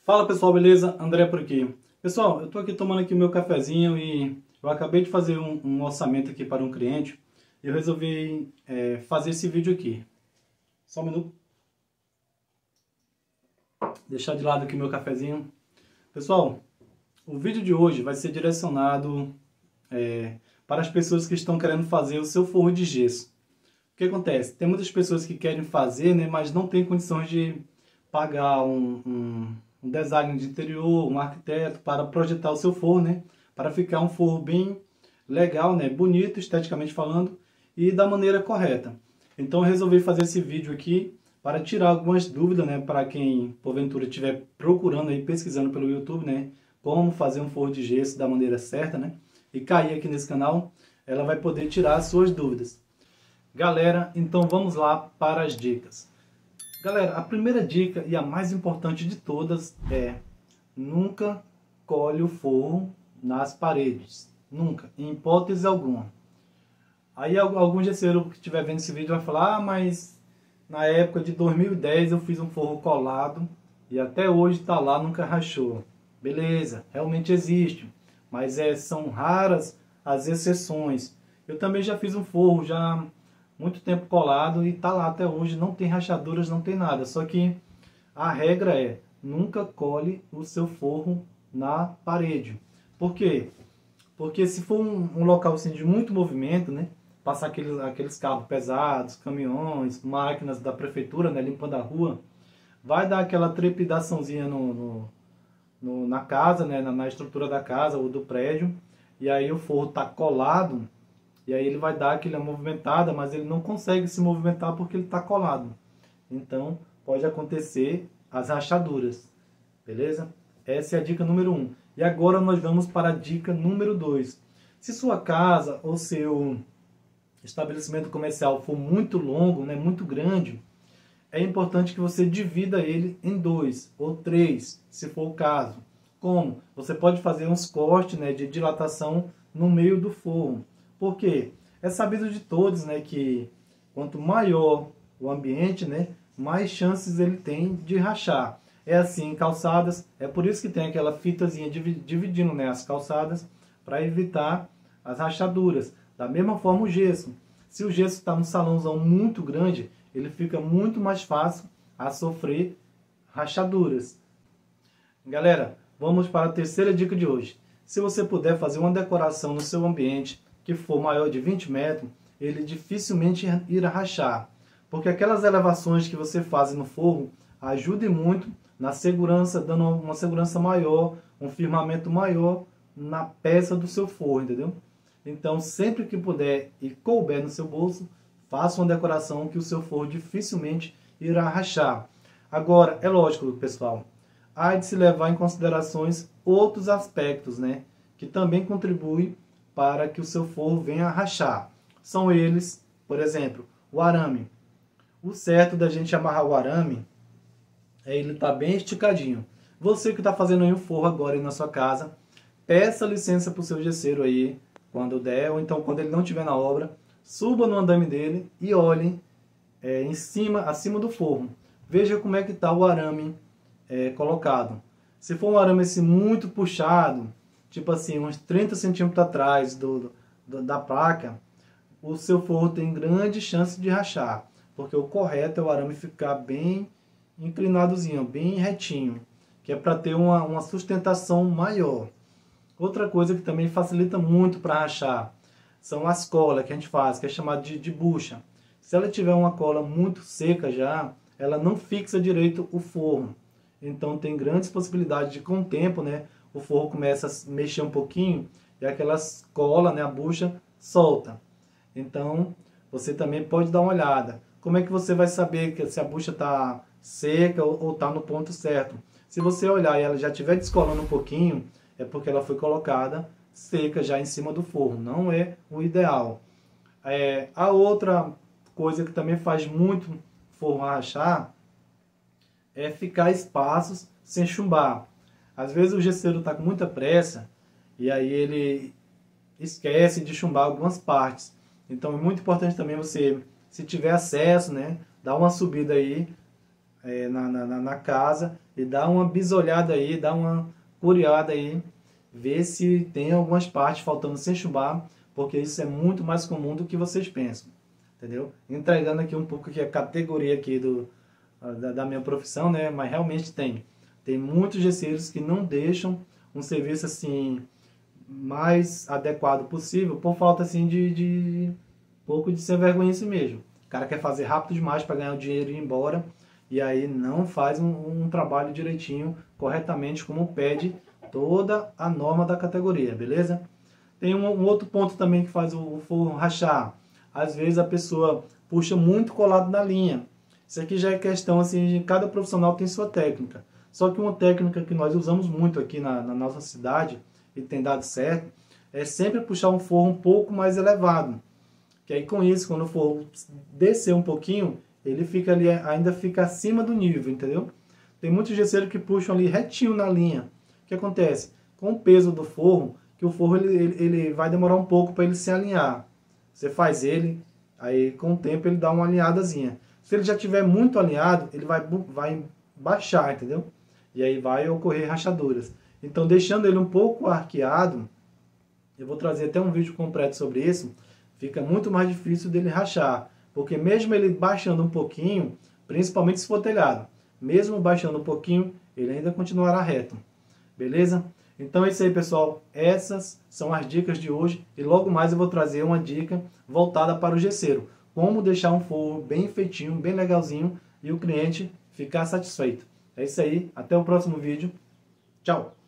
Fala pessoal, beleza? André por aqui. Pessoal, eu tô aqui tomando aqui o meu cafezinho e eu acabei de fazer um orçamento aqui para um cliente e eu resolvi fazer esse vídeo aqui. Só um minuto. Deixar de lado aqui o meu cafezinho. Pessoal, o vídeo de hoje vai ser direcionado para as pessoas que estão querendo fazer o seu forro de gesso. O que acontece? Tem muitas pessoas que querem fazer, né, mas não tem condições de pagar um design de interior, um arquiteto para projetar o seu forro, né? Para ficar um forro bem legal, né? Bonito, esteticamente falando, e da maneira correta. Então eu resolvi fazer esse vídeo aqui para tirar algumas dúvidas, né? Para quem porventura estiver procurando aí, pesquisando pelo YouTube, né? Como fazer um forro de gesso da maneira certa, né? E cair aqui nesse canal, ela vai poder tirar as suas dúvidas. Galera, então vamos lá para as dicas. Galera, a primeira dica e a mais importante de todas é: nunca cole o forro nas paredes. Nunca, em hipótese alguma. Aí algum gesseiro que estiver vendo esse vídeo vai falar: ah, mas na época de 2010 eu fiz um forro colado e até hoje está lá, nunca rachou. Beleza, realmente existe, mas são raras as exceções. Eu também já fiz um forro já muito tempo colado e tá lá até hoje, não tem rachaduras, não tem nada. Só que a regra é: nunca cole o seu forro na parede. Por quê? Porque se for um local assim, de muito movimento, né, passar aqueles carros pesados, caminhões, máquinas da prefeitura, né, limpando a rua, vai dar aquela trepidaçãozinha na casa, né, na estrutura da casa ou do prédio, e aí o forro tá colado. E aí ele vai dar aquela movimentada, mas ele não consegue se movimentar porque ele está colado. Então pode acontecer as rachaduras. Beleza? Essa é a dica número 1. E agora nós vamos para a dica número 2. Se sua casa ou seu estabelecimento comercial for muito longo, né, muito grande, é importante que você divida ele em 2 ou 3, se for o caso. Como? Você pode fazer uns cortes, né, de dilatação no meio do forro. Por quê? É sabido de todos, né, que quanto maior o ambiente, né, mais chances ele tem de rachar. É assim em calçadas, é por isso que tem aquela fitazinha dividindo, né, as calçadas para evitar as rachaduras. Da mesma forma o gesso. Se o gesso está num salãozão muito grande, ele fica muito mais fácil a sofrer rachaduras. Galera, vamos para a terceira dica de hoje. Se você puder fazer uma decoração no seu ambiente que for maior de 20 metros, ele dificilmente irá rachar. Porque aquelas elevações que você faz no forro ajudem muito na segurança, dando uma segurança maior, um firmamento maior na peça do seu forro, entendeu? Então, sempre que puder e couber no seu bolso, faça uma decoração que o seu forro dificilmente irá rachar. Agora, é lógico, pessoal, há de se levar em considerações outros aspectos, né, que também contribuem para que o seu forro venha a rachar. São eles, por exemplo, o arame. O certo da gente amarrar o arame é ele estar bem esticadinho. Você que está fazendo aí um forro agora aí na sua casa, peça licença para o seu gesseiro aí, quando der, ou então quando ele não estiver na obra, suba no andame dele e olhe acima do forro. Veja como é que está o arame colocado. Se for um arame assim, muito puxado, tipo assim, uns 30 centímetros atrás da placa, o seu forro tem grande chance de rachar. Porque o correto é o arame ficar bem inclinadozinho, bem retinho, que é para ter uma sustentação maior. Outra coisa que também facilita muito para rachar são as colas que a gente faz, que é chamada de bucha. Se ela tiver uma cola muito seca já, ela não fixa direito o forro. Então tem grandes possibilidades de, com o tempo, né, o forro começa a mexer um pouquinho e aquelas colas, né, a bucha, solta. Então, você também pode dar uma olhada. Como é que você vai saber se a bucha está seca ou está no ponto certo? Se você olhar e ela já estiver descolando um pouquinho, é porque ela foi colocada seca já em cima do forro. Não é o ideal. A outra coisa que também faz muito forro rachar é ficar espaços sem chumbar. Às vezes o gesseiro está com muita pressa e aí ele esquece de chumbar algumas partes. Então é muito importante também você, se tiver acesso, né, dar uma subida aí na casa e dá uma bisolhada aí, dá uma curiada aí, ver se tem algumas partes faltando sem chumbar, porque isso é muito mais comum do que vocês pensam, entendeu? Entregando aqui um pouco que a categoria aqui da minha profissão, né? Mas realmente tem muitos gesseiros que não deixam um serviço assim mais adequado possível por falta assim de pouco de sem vergonha mesmo. O cara quer fazer rápido demais para ganhar o dinheiro e ir embora, e aí não faz um trabalho direitinho, corretamente, como pede toda a norma da categoria, beleza? Tem um outro ponto também que faz o forro rachar. Às vezes a pessoa puxa muito colado na linha. Isso aqui já é questão assim, de cada profissional tem sua técnica. Só que uma técnica que nós usamos muito aqui na nossa cidade, e tem dado certo, é sempre puxar um forro um pouco mais elevado. Que aí com isso, quando o forro descer um pouquinho, ele fica ali, ainda fica acima do nível, entendeu? Tem muitos gesseiros que puxam ali retinho na linha. O que acontece? Com o peso do forro, que o forro ele vai demorar um pouco para ele se alinhar. Você faz ele, aí com o tempo ele dá uma alinhadazinha. Se ele já estiver muito alinhado, ele vai baixar, entendeu? E aí vai ocorrer rachaduras. Então, deixando ele um pouco arqueado, eu vou trazer até um vídeo completo sobre isso, fica muito mais difícil dele rachar. Porque mesmo ele baixando um pouquinho, principalmente se for telhado, mesmo baixando um pouquinho, ele ainda continuará reto. Beleza? Então é isso aí, pessoal. Essas são as dicas de hoje. E logo mais eu vou trazer uma dica voltada para o gesseiro. Como deixar um forro bem feitinho, bem legalzinho e o cliente ficar satisfeito. É isso aí. Até o próximo vídeo. Tchau!